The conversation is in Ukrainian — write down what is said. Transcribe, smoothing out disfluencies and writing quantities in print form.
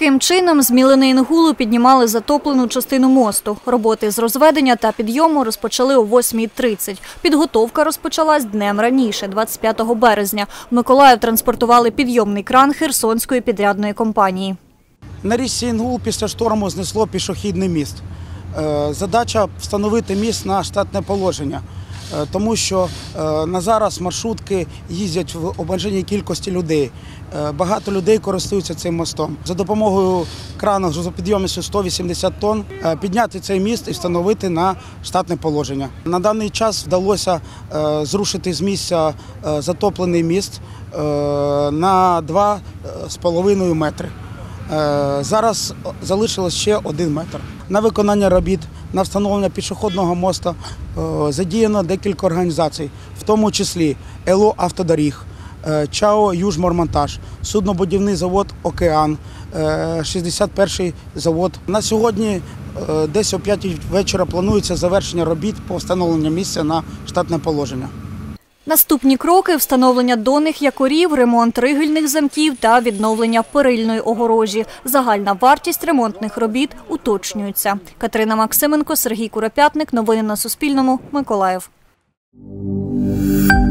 Таким чином, з мілини Інгулу піднімали затоплену частину мосту. Роботи з розведення та підйому розпочали о 8:30. Підготовка розпочалась днем раніше, 25 березня. В Миколаїв транспортували підйомний кран Херсонської підрядної компанії. На річці Інгул після шторму знесло пішохідний міст. Задача – встановити міст на штатне положення, тому що на зараз маршрутки їздять в обмеженій кількості людей. Багато людей користуються цим мостом. За допомогою крану грузопідйомністю 180 тонн підняти цей міст і встановити на штатне положення. На даний час вдалося зрушити з місця затоплений міст на 2,5 метри. Зараз залишилось ще 1 метр. На виконання робіт, на встановлення пішохідного мосту задіяно декілька організацій, в тому числі ЕЛО «Автодоріг», ЧАО «Южмормонтаж», суднобудівний завод «Океан», 61-й завод. На сьогодні десь о 5-й вечора планується завершення робіт по встановленню місця на штатне положення. Наступні кроки – встановлення донних якорів, ремонт ригельних замків та відновлення перильної огорожі. Загальна вартість ремонтних робіт уточнюється. Катерина Максименко, Сергій Куропятник. Новини на Суспільному. Миколаїв.